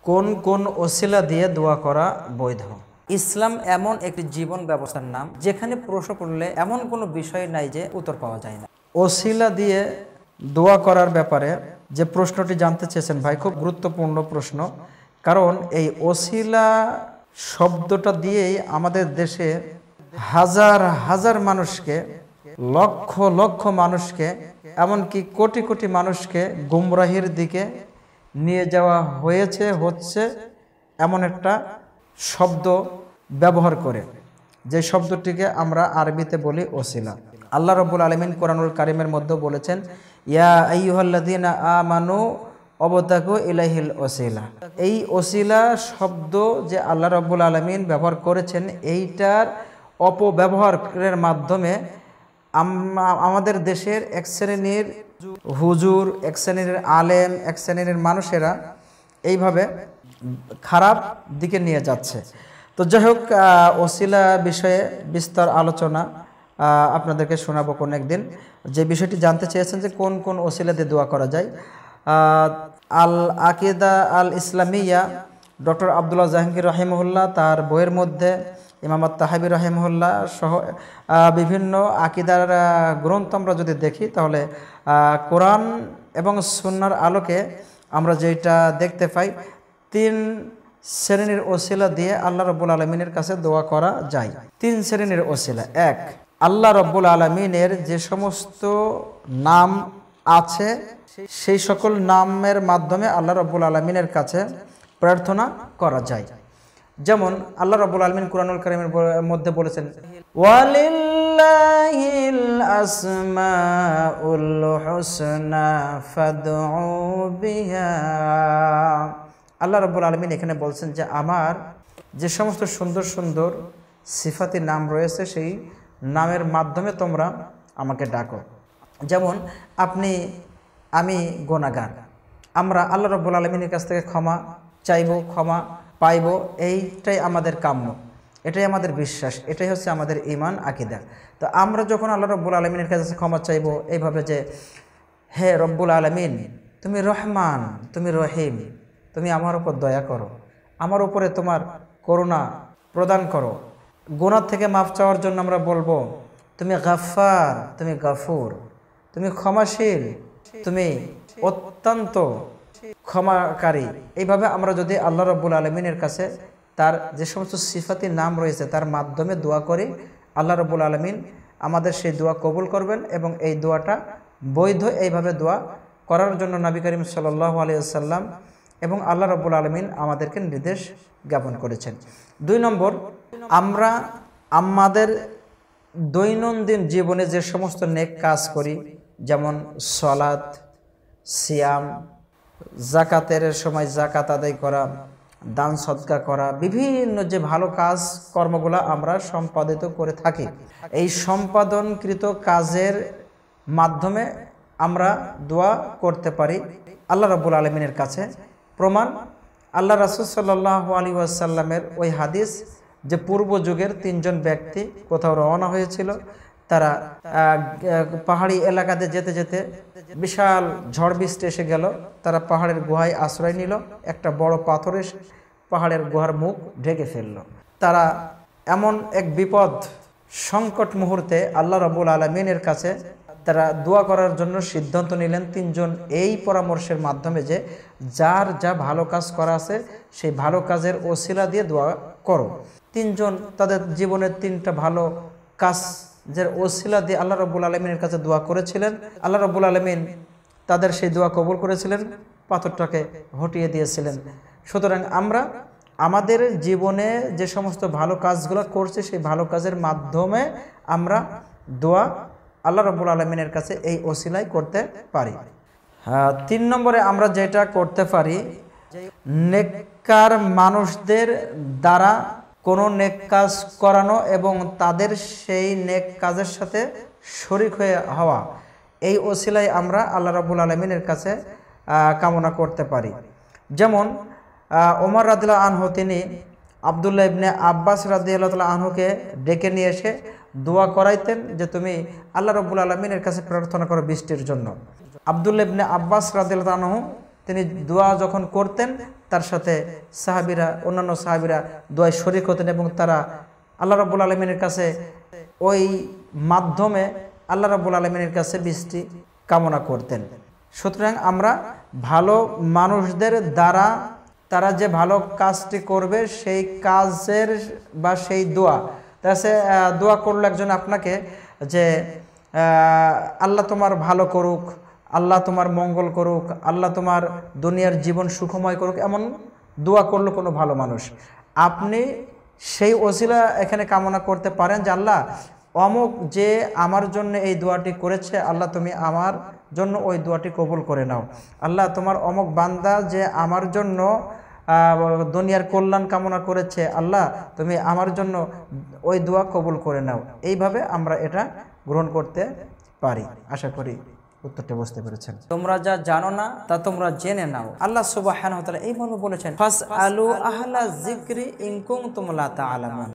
কোন কোন ওসিলা দিয়ে দোয়া করা বৈধ? ইসলাম এমন একটি জীবন ব্যবস্থার নাম যেখানে প্রশ্ন করলে এমন কোনো বিষয় নাই যে উত্তর পাওয়া যায় না। ওসিলা দিয়ে দোয়া করার ব্যাপারে যে প্রশ্নটি জানতে চেয়েছেন ভাই, খুব গুরুত্বপূর্ণ প্রশ্ন। কারণ এই ওসিলা শব্দটা দিয়েই আমাদের দেশে হাজার হাজার মানুষকে, লক্ষ লক্ষ মানুষকে, এমনকি কোটি কোটি মানুষকে গুমরাহির দিকে নিয়ে যাওয়া হচ্ছে এমন একটা শব্দ ব্যবহার করে, যে শব্দটিকে আমরা আরবিতে বলি ওসিলা। আল্লাহ রাব্বুল আলামিন কোরআনুল কারীমের মধ্যে বলেছেন, ইয়া আইয়ুহাল্লাযীনা আমানু অবতাগু ইলাইহিল ওসিলা। এই ওসিলা শব্দ যে আল্লাহ রাব্বুল আলামিন ব্যবহার করেছেন, এইটার অপব্যবহারের মাধ্যমে আমাদের দেশের এক শ্রেণীর হুজুর, এক শ্রেণীর আলেম, এক শ্রেণীর মানুষেরা এইভাবে খারাপ দিকে নিয়ে যাচ্ছে। তো যাই হোক, ওসিলা বিষয়ে বিস্তর আলোচনা আপনাদেরকে শোনাবো কোন একদিন। যে বিষয়টি জানতে চেয়েছেন যে কোন কোন ওসিলা দিয়ে দোয়া করা যায়, আল আকিদা আল ইসলামিয়া ডক্টর আব্দুল্লাহ জাহাঙ্গীর রাহিমাহুল্লাহ তার বইয়ের মধ্যে, ইমাম আত-তাহাবী রাহিমাহুল্লাহ সহ বিভিন্ন আকিদার গ্রন্থ আমরা যদি দেখি, তাহলে কোরআন এবং সুন্নাহর আলোকে আমরা যেটা দেখতে পাই, 3 শ্রেণীর ওসিলা দিয়ে আল্লাহ রাব্বুল আলামিনের কাছে দোয়া করা যায়। 3 শ্রেণীর ওসিলা। 1, আল্লাহ রাব্বুল আলামিনের যে সমস্ত নাম আছে সেই সকল নামের মাধ্যমে আল্লাহ রাব্বুল আলামিনের কাছে প্রার্থনা করা যায়। যেমন আল্লাহ রাব্বুল আলামিন কুরআনুল কারীমের মধ্যে বলেছেন, ওয়ালিল্লাহিল আসমাউল হুসনা ফাদউ বিহা। আল্লাহ রাব্বুল আলামিন এখানে বলছেন যে আমার যে সমস্ত সুন্দর সুন্দর সিফাতি নাম রয়েছে, সেই নামের মাধ্যমে তোমরা আমাকে ডাকো। যেমন আমি গুনাহগার, আমরা আল্লাহ রাব্বুল আলামিনের কাছ থেকে ক্ষমা চাইবো, ক্ষমা পাইব, এইটাই আমাদের কাম্য, এটাই আমাদের বিশ্বাস, এটাই হচ্ছে আমাদের ঈমান আকিদা। তো আমরা যখন আল্লাহ রাব্বুল আলামিনের কাছে ক্ষমা চাইবো এইভাবে যে, হে রব্বুল আলামিন, তুমি রহমান, তুমি রহিম, তুমি আমার উপর দয়া করো, আমার উপরে তোমার করুণা প্রদান করো। গুনাহ থেকে মাফ চাওয়ার জন্য আমরা বলবো, তুমি গাফফার, তুমি গাফুর, তুমি ক্ষমাশীল, তুমি অত্যন্ত ক্ষমাকারী। এইভাবে আমরা যদি আল্লাহ রাব্বুল আলামিনের কাছে তার যে সমস্ত সিফাতি নাম রয়েছে তার মাধ্যমে দোয়া করি, আল্লাহ রাব্বুল আলামিন আমাদের সেই দোয়া কবুল করবেন এবং এই দোয়াটা বৈধ। এইভাবে দোয়া করার জন্য নবী করিম সাল্লাল্লাহু আলাইহি ওয়াসাল্লাম এবং আল্লাহ রাব্বুল আলামিন আমাদেরকে নির্দেশ জ্ঞাপন করেছেন। 2 নম্বর, আমরা আমাদের দৈনন্দিন জীবনে যে সমস্ত নেক কাজ করি, যেমন সালাত, সিয়াম, জাকাতের সময় জাকাত আদায় করা, দান সদকা করা, বিভিন্ন যে ভালো কাজ কর্মগুলো আমরা সম্পাদিত করে থাকি, এই সম্পাদনকৃত কাজের মাধ্যমে আমরা দোয়া করতে পারি আল্লাহ রাব্বুল আলামিনের কাছে। প্রমাণ, আল্লাহ রাসূল সাল্লাল্লাহু আলাইহি ওয়াসাল্লামের ওই হাদিস যে পূর্ব যুগের 3 জন ব্যক্তি কোথাও রওনা হয়েছিল, তারা পাহাড়ি এলাকাতে যেতে যেতে বিশাল ঝড় বৃষ্টি এসে গেল, তারা পাহাড়ের গুহায় আশ্রয় নিল, একটা বড় পাথর এসে পাহাড়ের গুহার মুখ ঢেকে ফেলল। তারা এমন এক বিপদ সংকট মুহূর্তে আল্লাহ রাব্বুল আলামিনের কাছে তারা দোয়া করার জন্য সিদ্ধান্ত নিলেন। 3 জন এই পরামর্শের মাধ্যমে যে যার যা ভালো কাজ করা আছে সেই ভালো কাজের ওসিলা দিয়ে দোয়া করো। 3 জন তাদের জীবনের 3টা ভালো কাজের ওসিলা দিয়ে আল্লাহ রাব্বুল আলামিনের কাছে দোয়া করেছিলেন। আল্লাহ রাব্বুল আলামিন তাদের সেই দোয়া কবুল করেছিলেন, পাথরটাকে হটিয়ে দিয়েছিলেন। সুতরাং আমরা আমাদের জীবনে যে সমস্ত ভালো কাজগুলো করছি সেই ভালো কাজের মাধ্যমে আমরা দোয়া আল্লাহ রাব্বুল আলামিনের কাছে এই ওসিলাই করতে পারি। 3 নম্বরে আমরা যেটা করতে পারি, নেককার মানুষদের দ্বারা কোনো নেক কাজ করানো এবং তাদের সেই নেক কাজের সাথে শরীক হয়ে হওয়া, এই ওসিলাই আমরা আল্লাহ রাব্বুল আলামিনের কাছে কামনা করতে পারি। যেমন ওমর রাদিয়াল্লাহু আনহু তিনি আব্দুল্লাহ ইবনে আব্বাস রাদিয়াল্লাহু তাআলা আনহুকে ডেকে নিয়ে এসে দোয়া করাইতেন যে তুমি আল্লাহ রাব্বুল আলামিনের কাছে প্রার্থনা করো বৃষ্টির জন্য। আব্দুল্লাহ ইবনে আব্বাস রাদিয়াল্লাহু আনহু তিনি দোয়া যখন করতেন তার সাথে সাহাবীরা, অন্যান্য সাহাবীরা দোয়ায় শরীক হতেন এবং তারা আল্লাহ রাব্বুল আলামিনের কাছে ওই মাধ্যমে আল্লাহ রাব্বুল আলামিনের কাছে বৃষ্টি কামনা করতেন। সুতরাং আমরা ভালো মানুষদের দ্বারা তারা যে ভালো কাজটি করবে সেই কাজের বা সেই দোয়া, তাছে দোয়া করলো একজন আপনাকে যে আল্লাহ তোমার ভালো করুক, আল্লাহ তোমার মঙ্গল করুক, আল্লাহ তোমার দুনিয়ার জীবন সুখময় করুক, এমন দোয়া করলো কোনো ভালো মানুষ, আপনি সেই ওসিলা এখানে কামনা করতে পারেন যে আল্লাহ অমুক যে আমার জন্য এই দোয়াটি করেছে, আল্লাহ তুমি আমার জন্য ওই দোয়াটি কবুল করে নাও। আল্লাহ তোমার অমুক বান্দা যে আমার জন্য দুনিয়ার কল্যাণ কামনা করেছে, আল্লাহ তুমি আমার জন্য ওই দোয়া কবুল করে নাও। এইভাবে আমরা এটা গ্রহণ করতে পারি। আশা করি উত্তরটা বুঝতে পেরেছেন। তোমরা যা জানো না তা তোমরা জেনে নাও। আল্লাহ সুবহানাহু ওয়া তাআলা এইভাবে বলেছেন, ফাসআলু আহলা যিকরি ইন কুনতুম লা তা'লামুন।